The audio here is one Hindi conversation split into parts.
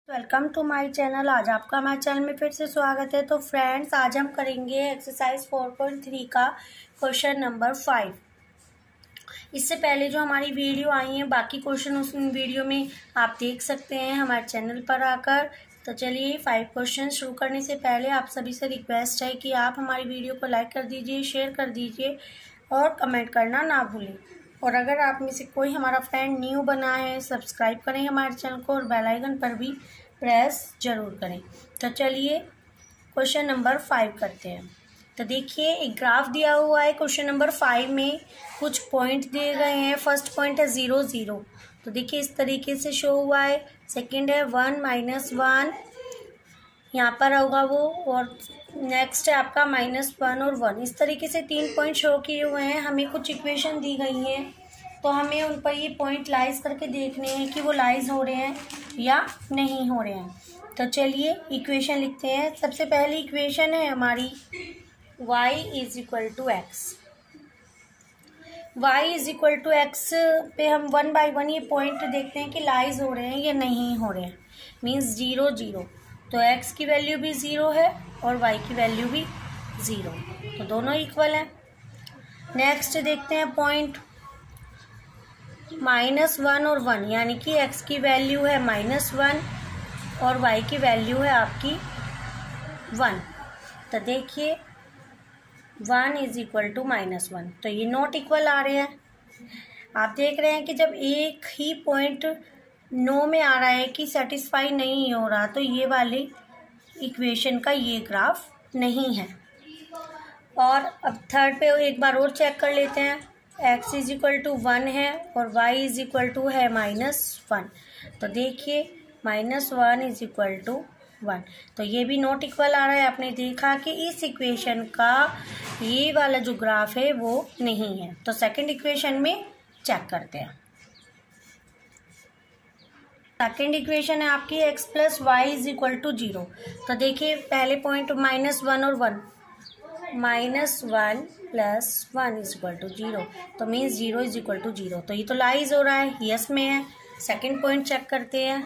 Welcome to my channel. आज आपका हमारे चैनल में फिर से स्वागत है। तो फ्रेंड्स, आज हम करेंगे एक्सरसाइज 4.3 का क्वेश्चन नंबर 5। इससे पहले जो हमारी वीडियो आई है, बाकी क्वेश्चन उस वीडियो में आप देख सकते हैं हमारे चैनल पर आकर। तो चलिए 5 क्वेश्चन शुरू करने से पहले आप सभी से रिक्वेस्ट है कि आप हमारी वीडियो को लाइक कर दीजिए, शेयर कर दीजिए और कमेंट करना ना भूलें। और अगर आप में से कोई हमारा फ्रेंड न्यू बना है, सब्सक्राइब करें हमारे चैनल को और बेल आइकन पर भी प्रेस जरूर करें। तो चलिए क्वेश्चन नंबर 5 करते हैं। तो देखिए, एक ग्राफ दिया हुआ है। क्वेश्चन नंबर 5 में कुछ पॉइंट दिए गए हैं। फर्स्ट पॉइंट है 0 0, तो देखिए इस तरीके से शो हुआ है। सेकंड है 1 -1, यहाँ पर होगा वो। और नेक्स्ट है आपका -1 और 1। इस तरीके से 3 पॉइंट शो किए हुए हैं। हमें कुछ इक्वेशन दी गई हैं, तो हमें उन पर ये पॉइंट लाइज करके देखने हैं कि वो लाइज हो रहे हैं या नहीं हो रहे हैं। तो चलिए इक्वेशन लिखते हैं। सबसे पहली इक्वेशन है हमारी y = x। y = x पे हम 1 by 1 ये पॉइंट देखते हैं कि लाइज हो रहे हैं या नहीं हो रहे हैं। मीन्स 0 0, तो x की वैल्यू भी 0 है और y की वैल्यू भी 0, तो दोनों इक्वल हैं। नेक्स्ट देखते हैं पॉइंट -1 और 1, यानी कि x की वैल्यू है -1 और y की वैल्यू है आपकी 1। तो देखिए 1 = -1, तो ये नॉट इक्वल आ रहे हैं। आप देख रहे हैं कि जब एक ही पॉइंट नो में आ रहा है कि सेटिस्फाई नहीं हो रहा, तो ये वाली इक्वेशन का ये ग्राफ नहीं है। और अब थर्ड पे एक बार और चेक कर लेते हैं। x = 1 है और y = है -1, तो देखिए -1 = 1, तो ये भी नॉट इक्वल आ रहा है। आपने देखा कि इस इक्वेशन का ये वाला जो ग्राफ है वो नहीं है। तो सेकंड इक्वेशन में चेक करते हैं। सेकंड इक्वेशन है आपकी x + y = 0। तो देखिए पहले पॉइंट -1 और 1, -1 + 1 = 0, तो मीन्स 0 = 0, तो ये तो लाइज हो रहा है, यस में है। सेकंड पॉइंट चेक करते हैं।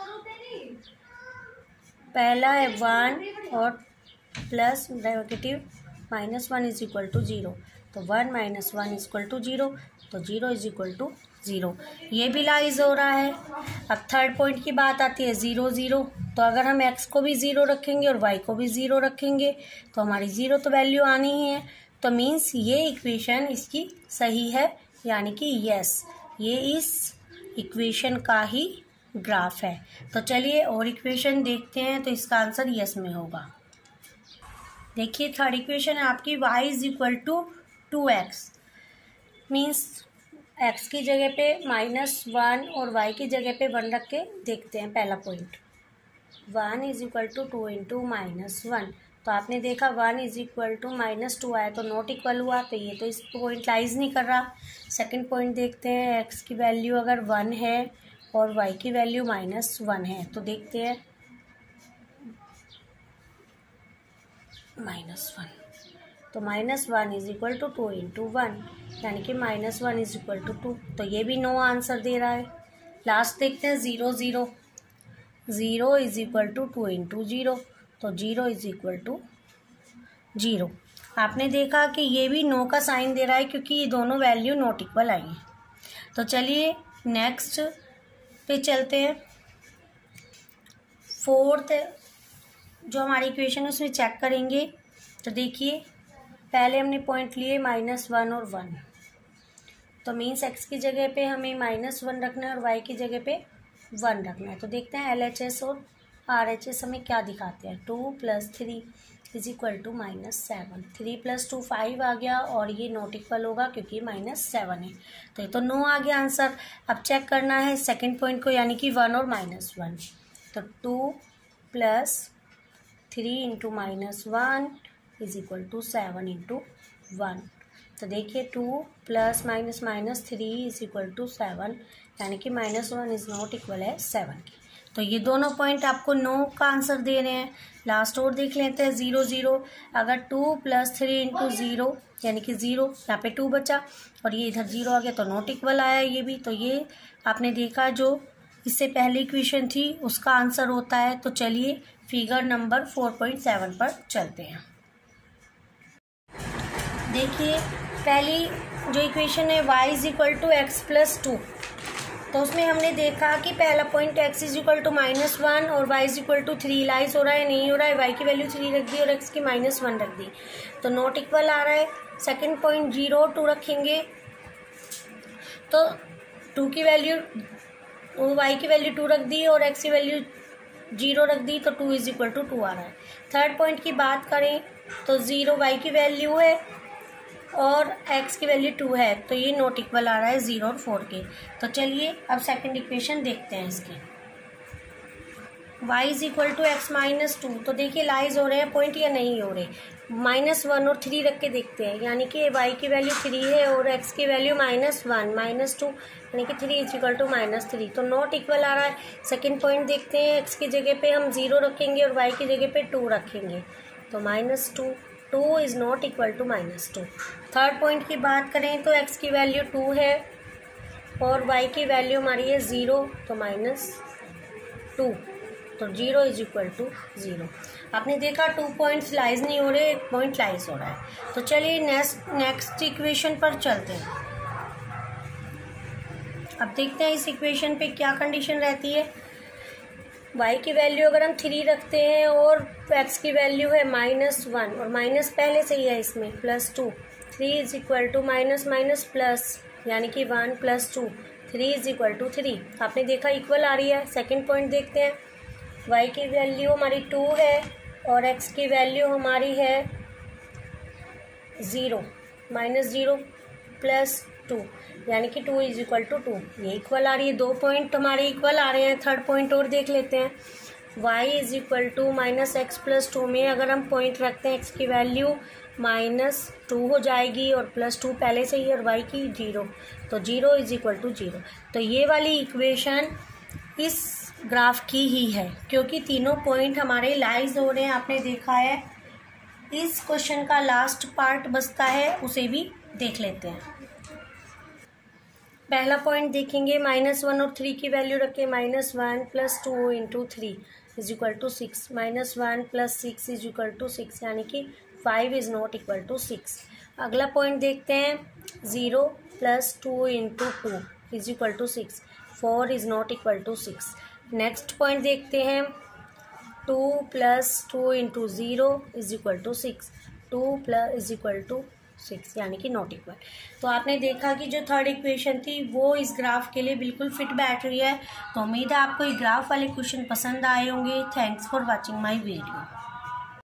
पहला है 1 और प्लस नेगेटिव -1 = 0, तो 1 - 1 = 0, तो 0 = 0, ये भी लाइज हो रहा है। अब थर्ड पॉइंट की बात आती है 0 0, तो अगर हम x को भी 0 रखेंगे और y को भी 0 रखेंगे तो हमारी 0 तो वैल्यू आनी ही है। तो मीन्स ये इक्वेशन इसकी सही है, यानी कि यस, ये इस इक्वेशन का ही ग्राफ है। तो चलिए और इक्वेशन देखते हैं, तो इसका आंसर यस में होगा। देखिए थर्ड इक्वेशन है आपकी y = 2x। मीन्स x की जगह पे -1 और y की जगह पे 1 रख के देखते हैं। पहला पॉइंट 1 = 2 × -1, तो आपने देखा 1 = -2 आया तो नॉट इक्वल हुआ, तो ये तो इस पॉइंट लाइज नहीं कर रहा। सेकंड पॉइंट देखते हैं। x की वैल्यू अगर 1 है और y की वैल्यू -1 है, तो देखते हैं -1, तो -1 = 2 × 1, यानी कि -1 = 2, तो ये भी नो आंसर दे रहा है। लास्ट देखते हैं 0 0, 0 = 2 × 0, तो 0 = 0। आपने देखा कि ये भी नो का साइन दे रहा है, क्योंकि ये दोनों वैल्यू नॉट इक्वल आई हैं। तो चलिए नेक्स्ट पे चलते हैं। फोर्थ जो हमारी इक्वेशन है उसमें चेक करेंगे। तो देखिए पहले हमने पॉइंट लिए -1 और 1, तो मीन्स x की जगह पे हमें -1 रखना है और y की जगह पे 1 रखना है। तो देखते हैं LHS और RHS हमें क्या दिखाते हैं। 2 + 3 = -7, 3 + 2 5 आ गया, और ये नॉट इक्वल होगा क्योंकि -7 है, तो ये तो नो आ गया आंसर। अब चेक करना है सेकंड पॉइंट को, यानी कि 1 और -1, तो 2 + 3 × -1 = 7 × 1, तो देखिए 2 + -3 = 7, यानी कि -1 इज नॉट इक्वल है 7 की। तो ये दोनों पॉइंट आपको नो का आंसर दे रहे हैं। लास्ट और देख लेते हैं 0 0, अगर 2 + 3 × 0, यानी कि 0, यहाँ पे 2 बचा और ये इधर 0 आ गया, तो नॉट इक्वल आया ये भी। तो ये आपने देखा जो इससे पहले इक्वेशन थी उसका आंसर होता है। तो चलिए फिगर नंबर 4.7 पर चलते हैं। देखिए पहली जो इक्वेशन है y is equal to x plus 2, तो उसमें हमने देखा कि पहला point x is equal to -1 और y is equal to 3 lies हो रहा है, नहीं हो रहा है, y की वैल्यू 3 रख दी और x की -1 रख दी, तो नॉट इक्वल आ रहा है। सेकंड पॉइंट 0 2 रखेंगे तो 2 की वैल्यू y की वैल्यू 2 रख दी और x की वैल्यू 0 रख दी, तो 2 इज इक्वल टू 2 आ रहा है। थर्ड पॉइंट की बात करें तो 0 y की वैल्यू है और x की वैल्यू 2 है, तो ये नॉट इक्वल आ रहा है 0 और 4 के। तो चलिए अब सेकंड इक्वेशन देखते हैं इसकी। y is equal to x minus 2, तो देखिए लाइज हो रहे हैं पॉइंट या नहीं हो रहे। -1 और 3 रख के देखते हैं, यानी कि y की वैल्यू 3 है और x की वैल्यू -1 -2, यानी कि 3 इज इक्वल टू -3, तो नॉट इक्वल आ रहा है। सेकंड पॉइंट देखते हैं, x की जगह पे हम 0 रखेंगे और y की जगह पे 2 रखेंगे, तो -2 is not equal to -2। Third point की बात करें तो x की वैल्यू 2 है और y की वैल्यू हमारी है 0, तो -2, तो 0 इज इक्वल टू 0। आपने देखा 2 पॉइंट्स लाइज नहीं हो रहे, 1 पॉइंट लाइज हो रहा है। तो चलिए नेक्स्ट इक्वेशन पर चलते हैं। अब देखते हैं इस इक्वेशन पे क्या कंडीशन रहती है। y की वैल्यू अगर हम 3 रखते हैं और x की वैल्यू है -1 और माइनस पहले से ही है इसमें +2, 3 is equal to minus plus, यानी कि 1 + 2, 3 इज इक्वल टू 3। आपने देखा इक्वल आ रही है। सेकंड पॉइंट देखते हैं, y की वैल्यू हमारी 2 है और x की वैल्यू हमारी है 0 -0 + 2, यानी कि 2 इज इक्वल टू 2, ये इक्वल आ रही है। 2 पॉइंट हमारे इक्वल आ रहे हैं। थर्ड पॉइंट और देख लेते हैं, y is equal to -x + 2 में अगर हम पॉइंट रखते हैं x की वैल्यू -2 हो जाएगी और +2 पहले से ही और y की 0, तो 0 इज इक्वल टू 0। तो ये वाली इक्वेशन इस ग्राफ की ही है, क्योंकि तीनों पॉइंट हमारे लाइज हो रहे हैं। आपने देखा है। इस क्वेश्चन का लास्ट पार्ट बचता है, उसे भी देख लेते हैं। पहला पॉइंट देखेंगे, -1 और 3 की वैल्यू रखें, -1 + 2 × 3 is equal to 6, -1 + 6 is equal to 6, यानी कि 5 इज नॉट इक्वल टू 6। अगला पॉइंट देखते हैं, 0 + 2 × 2 is equal to 6, 4 is not equal to 6। Next point देखते हैं, 2 + 2 × 0 is equal to 6, 2 is equal to 6, यानी कि नॉट इक्वल। तो आपने देखा कि जो थर्ड इक्वेशन थी वो इस ग्राफ के लिए बिल्कुल फिट बैठ रही है। तो उम्मीद है आपको ये ग्राफ वाले क्वेश्चन पसंद आए होंगे। Thanks for watching my video.